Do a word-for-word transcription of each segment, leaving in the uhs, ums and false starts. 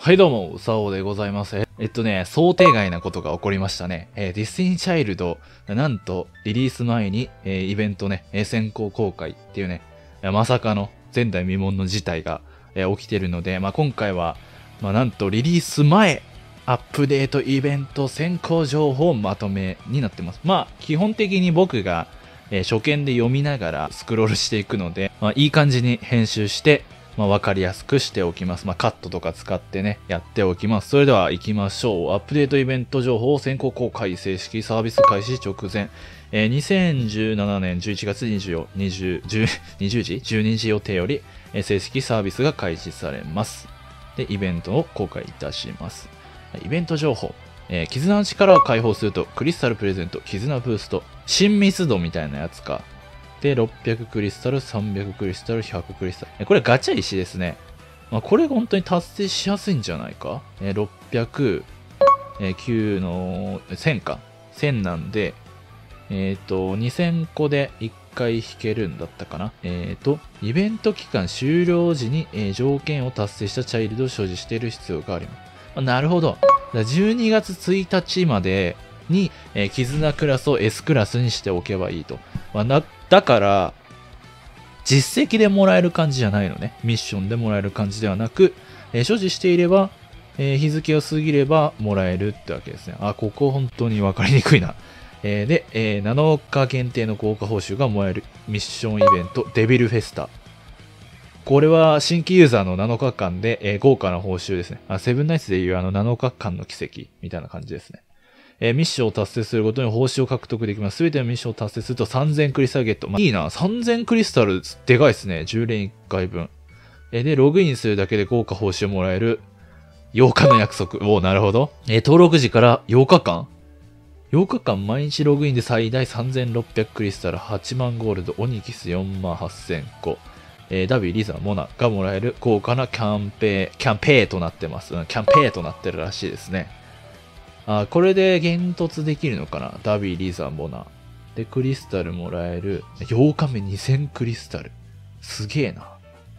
はいどうも、うさおでございます。えっとね、想定外なことが起こりましたね。えー、ディスティニーチャイルド、なんと、リリース前に、えー、イベントね、えー、先行公開っていうね、まさかの前代未聞の事態が、えー、起きてるので、まあ、今回は、まあ、なんとリリース前、アップデートイベント先行情報まとめになってます。まあ、基本的に僕が、えー、初見で読みながらスクロールしていくので、まあ、いい感じに編集して、まあ、わかりやすくしておきます。まあ、カットとか使ってね、やっておきます。それでは行きましょう。アップデートイベント情報先行公開正式サービス開始直前。えー、にせんじゅうななねんじゅういちがつにじゅう、にじゅう、にじゅうじ ?じゅうにじ予定より、えー、正式サービスが開始されます。で、イベントを公開いたします。イベント情報。えー、絆の力を解放すると、クリスタルプレゼント、絆ブースト、親密度みたいなやつか。で、ろっぴゃくクリスタル、さんびゃくクリスタル、ひゃくクリスタル。これガチャ石ですね。まあ、これ本当に達成しやすいんじゃないか。えー、ろっぴゃく、えー、きゅうのせんか。せんなんで、えっ、ー、と、にせんこでいっかい引けるんだったかな。えっ、ー、と、イベント期間終了時に、えー、条件を達成したチャイルドを所持している必要があります。まあ、なるほど。じゅうにがつついたちまでに、えー、絆クラスを エス クラスにしておけばいいと。まあ、なだから、実績でもらえる感じじゃないのね。ミッションでもらえる感じではなく、えー、所持していれば、えー、日付を過ぎればもらえるってわけですね。あ、ここ本当に分かりにくいな。えー、で、えー、なのか限定の豪華報酬がもらえるミッションイベント、デビルフェスタ。これは新規ユーザーのなのかかんで、えー、豪華な報酬ですね。あ、セブンナイツでいうあのなのかかんの奇跡みたいな感じですね。えー、ミッションを達成するごとに報酬を獲得できます。すべてのミッションを達成するとさんぜんクリスタルゲット。まあ、いいな。さんぜんクリスタル、でかいですね。じゅう連いっかいぶん。えー、で、ログインするだけで豪華報酬をもらえるようかの約束。おー、なるほど。えー、登録時からようかかん ?ようかかん毎日ログインで最大さんぜんろっぴゃくクリスタル、はちまんゴールド、オニキスよんまんはっせんこ。えー、ダビー、リザ、モナがもらえる豪華なキャンペー、キャンペーとなってます。キャンペーとなってるらしいですね。あ、これで幻突できるのかな。ダビー、リザ、モナ。で、クリスタルもらえる。ようかめにせんクリスタル。すげえな。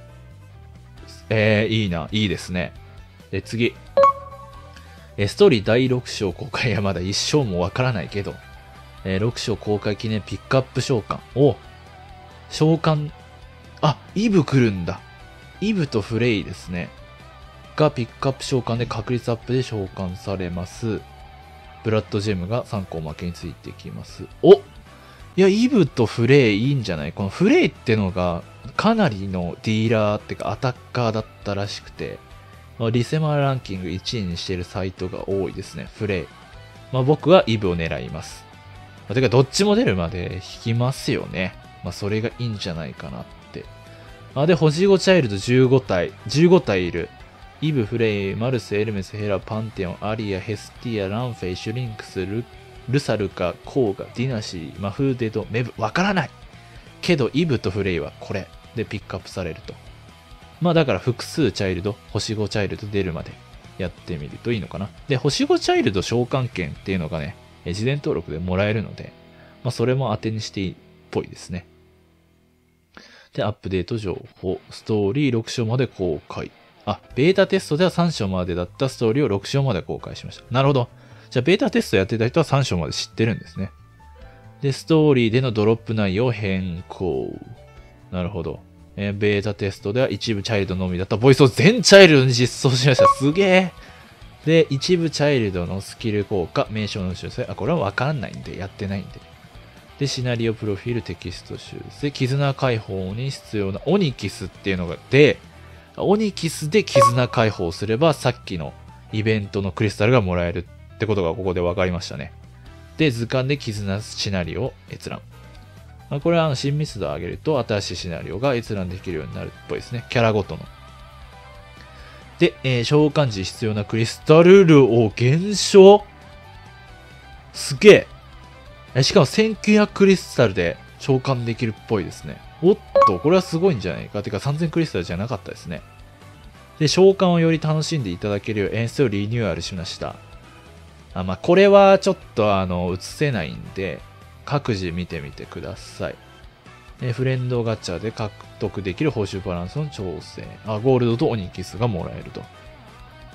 えー、いいな。いいですね。で、次。え、ストーリーだいろく章公開。いや、まだいっ章もわからないけど。えー、ろく章公開記念ピックアップ召喚。お召喚。あ、イブ来るんだ。イブとフレイですね。がピックアップ召喚で確率アップで召喚されます。ブラッドジェムがさんこおまけについてきます。おいや、イブとフレイいいんじゃない？このフレイってのがかなりのディーラーってかアタッカーだったらしくて、リセマランキングいちいにしているサイトが多いですね、フレイ。まあ、僕はイブを狙います。まあ、てかどっちも出るまで引きますよね。まあ、それがいいんじゃないかなって。あ、で、星ごチャイルドじゅうごたい、じゅうごたいいる。イブ、フレイ、マルス、エルメス、ヘラ、パンテオン、アリア、ヘスティア、ランフェイ、シュリンクス、ル、ルサルカ、コーガ、ディナシー、マフーデド、メブ、わからないけど、イブとフレイはこれでピックアップされると。まあだから複数チャイルド、星ごチャイルド出るまでやってみるといいのかな。で、星ごチャイルド召喚券っていうのがね、事前登録でもらえるので、まあそれも当てにしていいっぽいですね。で、アップデート情報、ストーリーろく章まで公開。あ、ベータテストではさん章までだったストーリーをろく章まで公開しました。なるほど。じゃあ、ベータテストやってた人はさん章まで知ってるんですね。で、ストーリーでのドロップ内容を変更。なるほど。えー、ベータテストでは一部チャイルドのみだったボイスを全チャイルドに実装しました。すげえ。で、一部チャイルドのスキル効果、名称の修正。あ、これはわかんないんで、やってないんで。で、シナリオプロフィールテキスト修正。絆解放に必要なオニキスっていうのが、で、オニキスで絆解放すれば、さっきのイベントのクリスタルがもらえるってことがここで分かりましたね。で、図鑑で絆シナリオを閲覧。まあ、これはあの親密度を上げると新しいシナリオが閲覧できるようになるっぽいですね。キャラごとの。で、えー、召喚時必要なクリスタル量を減少？すげえ。え、しかもせんきゅうひゃくクリスタルで召喚できるっぽいですね。おっと、これはすごいんじゃないか。てかさんぜんクリスタルじゃなかったですね。で、召喚をより楽しんでいただけるよう演出をリニューアルしました。あ、まあ、これはちょっとあの、映せないんで、各自見てみてください。え、フレンドガチャで獲得できる報酬バランスの調整。あ、ゴールドとオニキスがもらえると。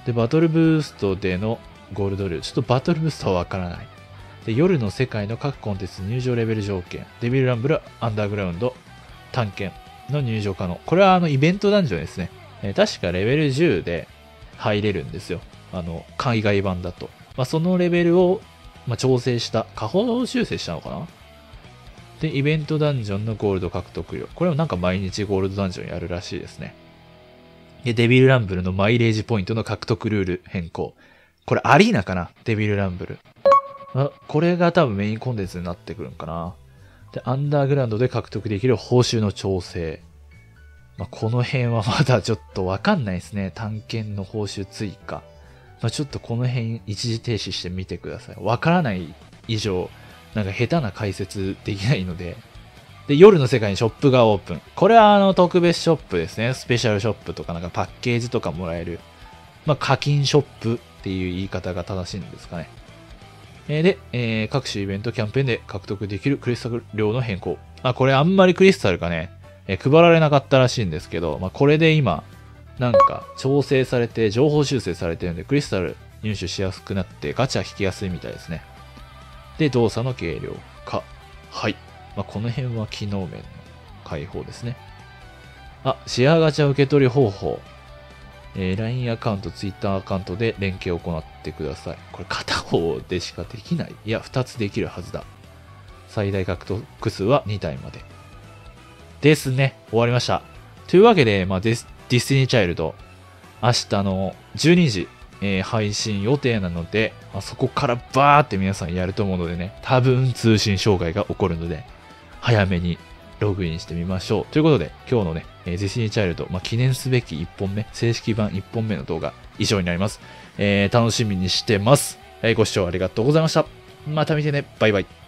で、バトルブーストでのゴールドルー。ちょっとバトルブーストはわからない。で、夜の世界の各コンテンツ入場レベル条件。デビルランブル、アンダーグラウンド、探検の入場可能。これはあのイベントダンジョンですね。えー、確かレベルじゅうで入れるんですよ。あの、海外版だと。まあ、そのレベルを、まあ、調整した、下方修正したのかな。で、イベントダンジョンのゴールド獲得量。これはなんか毎日ゴールドダンジョンやるらしいですね。で、デビルランブルのマイレージポイントの獲得ルール変更。これアリーナかな、デビルランブル。あ、これが多分メインコンテンツになってくるんかな。で、アンダーグラウンドで獲得できる報酬の調整。まあ、この辺はまだちょっとわかんないですね。探検の報酬追加。まあ、ちょっとこの辺一時停止してみてください。わからない以上、なんか下手な解説できないので。で、夜の世界にショップがオープン。これはあの特別ショップですね。スペシャルショップとかなんかパッケージとかもらえる。まあ、課金ショップっていう言い方が正しいんですかね。えー、で、えー、各種イベントキャンペーンで獲得できるクリスタル量の変更。あ、これあんまりクリスタルがね、えー、配られなかったらしいんですけど、まあ、これで今、なんか調整されて、情報修正されてるんで、クリスタル入手しやすくなって、ガチャ引きやすいみたいですね。で、動作の軽量化。はい。まあ、この辺は機能面の開放ですね。あ、シェアガチャ受け取り方法。えー、ライン アカウント、Twitter アカウントで連携を行ってください。これ片方でしかできない。いや、ふたつできるはずだ。最大獲得数はに体まで。ですね。終わりました。というわけで、まあ、ディディスティニーチャイルド、明日のじゅうにじ、えー、配信予定なので、まあ、そこからバーって皆さんやると思うのでね、多分通信障害が起こるので、早めにログインしてみましょう。ということで、今日のね、ディスティニーチャイルド、まあ、記念すべきいっぽんめ、正式版いっぽんめの動画、以上になります。えー、楽しみにしてます。えー、ご視聴ありがとうございました。また見てね。バイバイ。